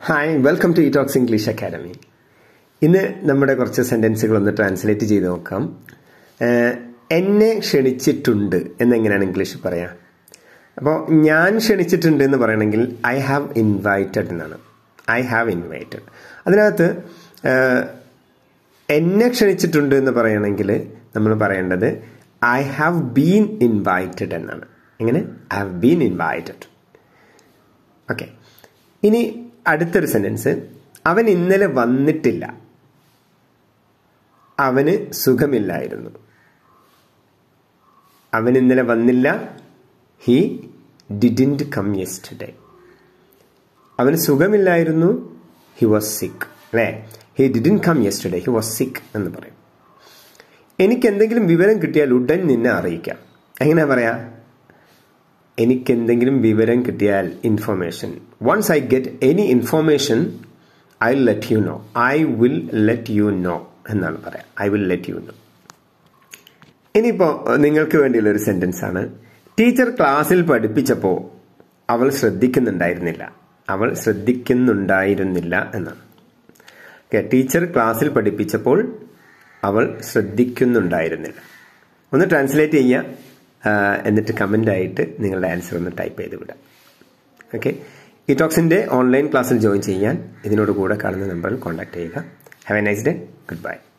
Hi, welcome to ഇറ്റോക്സ് English academy. ഇന്ന് നമ്മുടെ കുറച്ച് സെൻറ്റൻസുകൾ ഒന്ന് ട്രാൻസ്ലേറ്റ് ചെയ്ത് നോക്കാം. എന്നെ ക്ഷണിച്ചിട്ടുണ്ട് എന്നെങ്ങനെയാണ് ഇംഗ്ലീഷിൽ പറയാം? അപ്പോൾ ഞാൻ ക്ഷണിച്ചിട്ടുണ്ട് എന്ന് പറയണമെങ്കിൽ ഐ ഹാവ് ഇൻവൈറ്റഡ് എന്നാണ്. I have invited. അതിനകത്ത് എന്നെ ക്ഷണിച്ചിട്ടുണ്ട് എന്ന് പറയണമെങ്കിൽ നമ്മൾ പറയേണ്ടത് ഐ ഹാവ് ബീൻ ഇൻവൈറ്റഡ് എന്നാണ്. എങ്ങനെ? I have been invited. Okay. ഇനി അടുത്തൊരു സെന്റൻസ്, അവൻ ഇന്നലെ വന്നിട്ടില്ല, അവന് സുഖമില്ലായിരുന്നു. അവൻ ഇന്നലെ വന്നില്ല, ഹി ഡിഡിൻറ്റ് കം യെസ്റ്റർഡേ. അവന് സുഖമില്ലായിരുന്നു, ഹി വാസ് സിക്ക്. അല്ലേ? He didn't come yesterday, he was sick എന്ന് പറയും. എനിക്ക് എന്തെങ്കിലും വിവരം കിട്ടിയാൽ ഉടൻ നിന്നെ അറിയിക്കാം. എങ്ങനെയാ പറയാ? എനിക്കെന്തെങ്കിലും വിവരം കിട്ടിയാൽ, information, once I get any information I will let you know. I will let you know എന്നാണ് പറയാം. I will let you know. ഇനിയിപ്പോൾ നിങ്ങൾക്ക് വേണ്ടിയുള്ള ഒരു സെന്റൻസ് ആണ്. ടീച്ചർ ക്ലാസ്സിൽ പഠിപ്പിച്ചപ്പോൾ അവൾ ശ്രദ്ധിക്കുന്നുണ്ടായിരുന്നില്ല. അവൾ ശ്രദ്ധിക്കുന്നുണ്ടായിരുന്നില്ല എന്നാണ്. ടീച്ചർ ക്ലാസ്സിൽ പഠിപ്പിച്ചപ്പോൾ അവൾ ശ്രദ്ധിക്കുന്നുണ്ടായിരുന്നില്ല. ഒന്ന് ട്രാൻസ്ലേറ്റ് ചെയ്യുക, എന്നിട്ട് കമൻ്റ് ആയിട്ട് നിങ്ങളുടെ ആൻസർ ഒന്ന് ടൈപ്പ് ചെയ്ത് വിടാം. ഓക്കെ. ഇറ്റോക്സിൻ്റെ ഓൺലൈൻ ക്ലാസ്സിൽ ജോയിൻ ചെയ്യാൻ ഇതിനോട് കൂടെ കാണുന്ന നമ്പറിൽ കോൺടാക്ട് ചെയ്യുക. Have a nice day. Good by.